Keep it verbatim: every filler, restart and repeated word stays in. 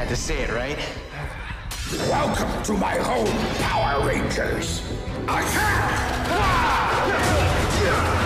had to say it, right? Welcome to my home, Power Rangers! Attack!